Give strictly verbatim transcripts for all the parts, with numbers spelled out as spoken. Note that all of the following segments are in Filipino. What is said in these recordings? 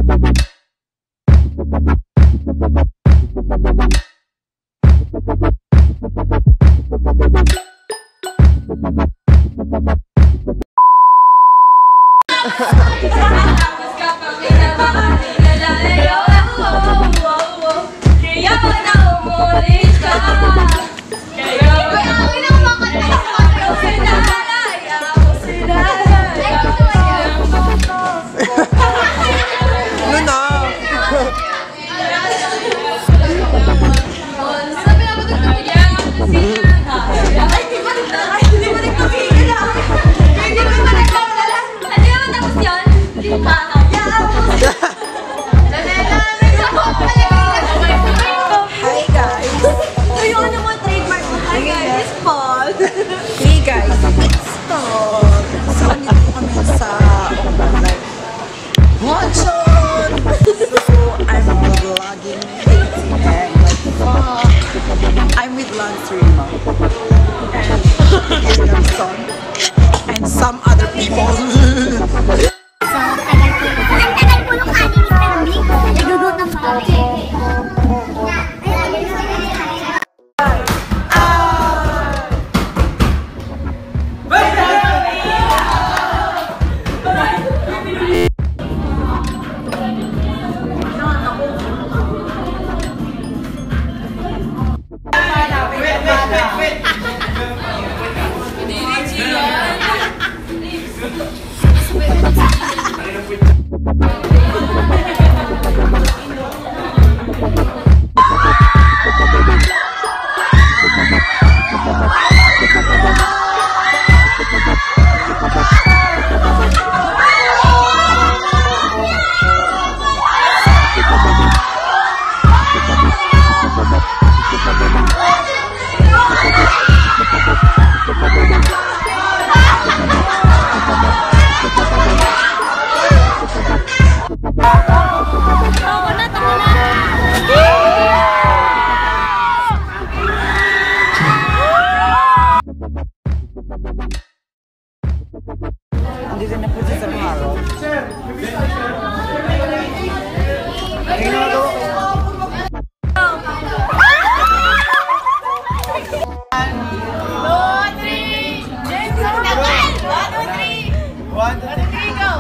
And some other people. Andito na po sa Haro. Ay, ginagawa ko. One, two, three. James, one, two, three. One, two, three, go.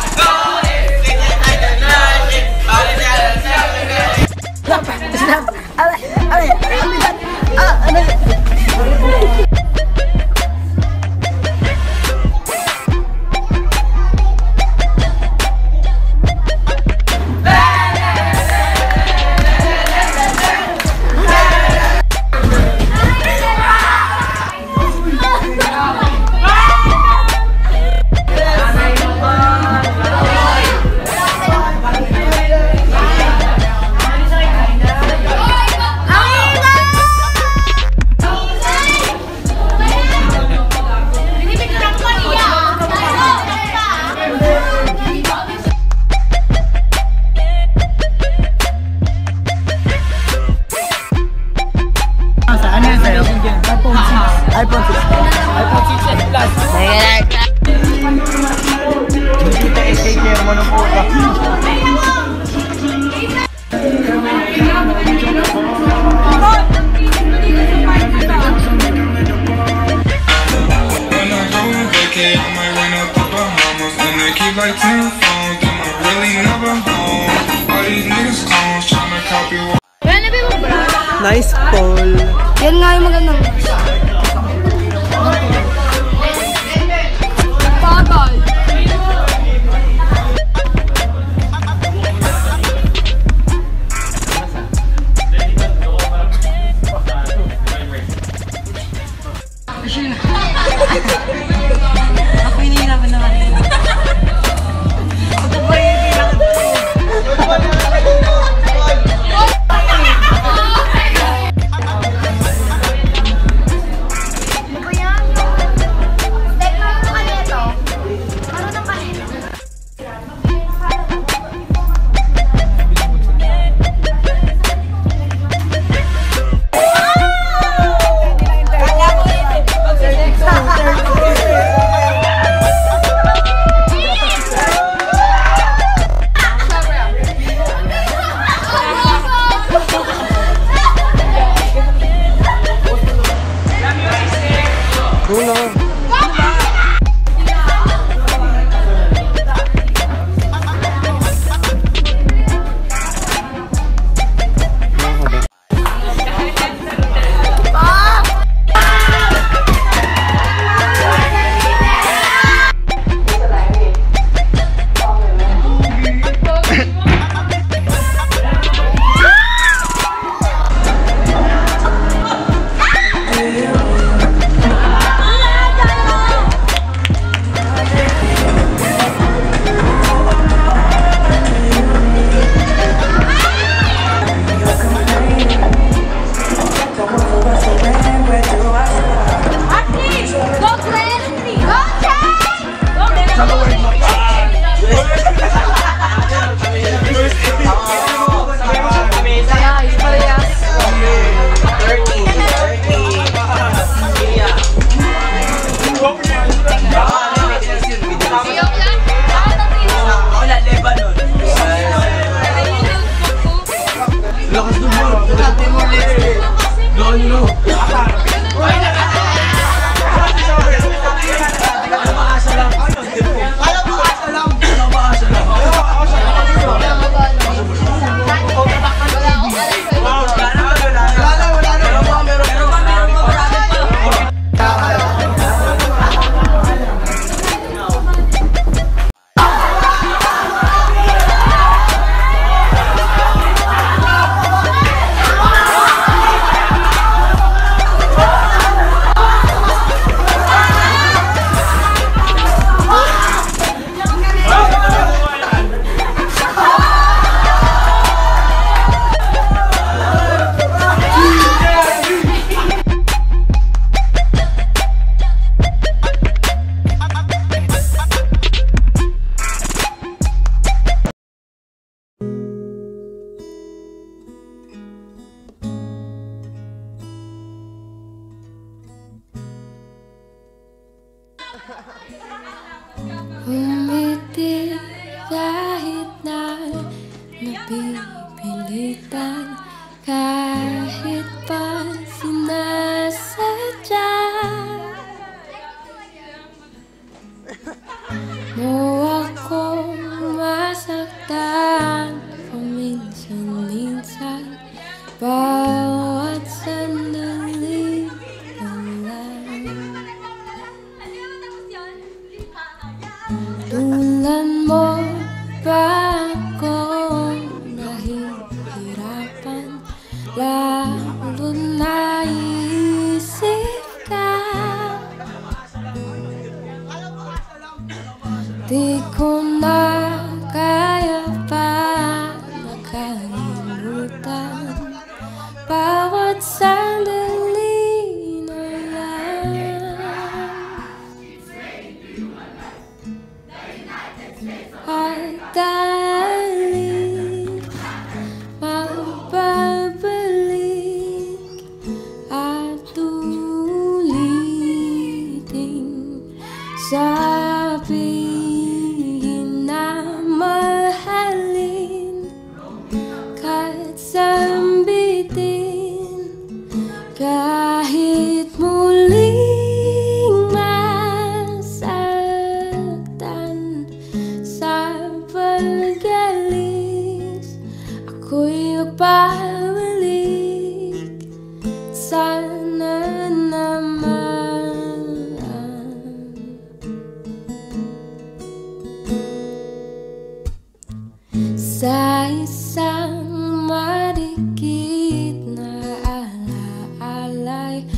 Stop! Aray! Aray! Ah! Aray! iPhone six. iPhone six S Plus. Hindi tayo S K care mo ng puta. Nice Paul. Yan nga yung magandang. Pagod. Ako hinihirapan naman. Ako ba yung kailangan ko? Umiti kahit na napipilitan, kahit pa sinasadya mo akong masaktan paminsan-minsan. bawat sandali na lang. Tulad mo ba akong nahihirapan, lalo naisip ka? Di ko na kaya pa nakalimutan bawat sandali na lang. At dahil magbabalik at ulitin, sabihin na mahalin kahit sambitin, kahit muling masaktan sa pag-alis, ako'y magbabalik. Sana naman sa isang marikit na alaalay,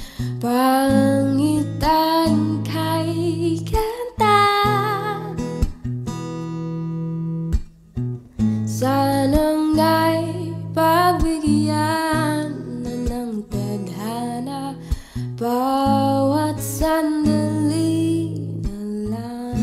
pangitan kay kanta. Sanang nga'y pagbigyan na ng tadhana bawat sandali na lang.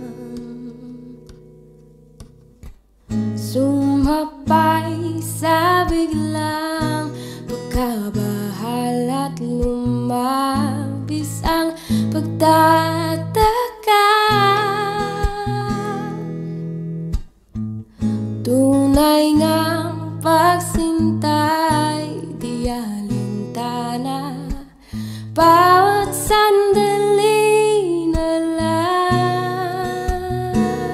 Sumapay sa biglang pagkabahala at lumabis ang pagtataka. Tunay ngang pagsintay, di alintana bawat sandali na lang.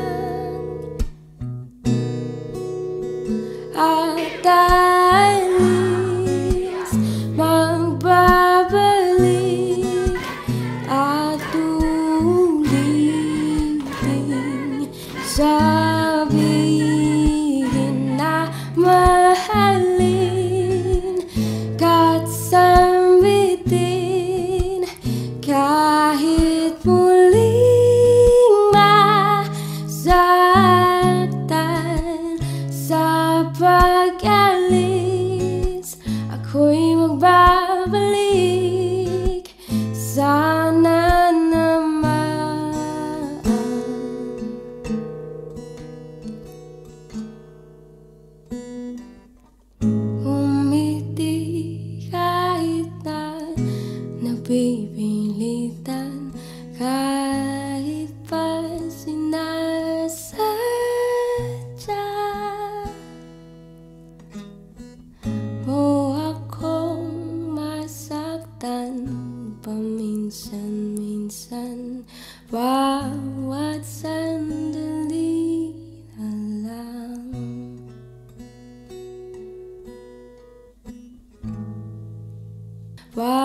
At alis magbabalik at ulitin, sabihin na mahalin kahit sambitin, kahit muling masaktan sa pag-alis, ako'y magbabalik. Sana naman umiti kahit na napipilitan, kahit pa sinasadya mo akong masaktan paminsan-minsan, bawat sandali na lang. Bawat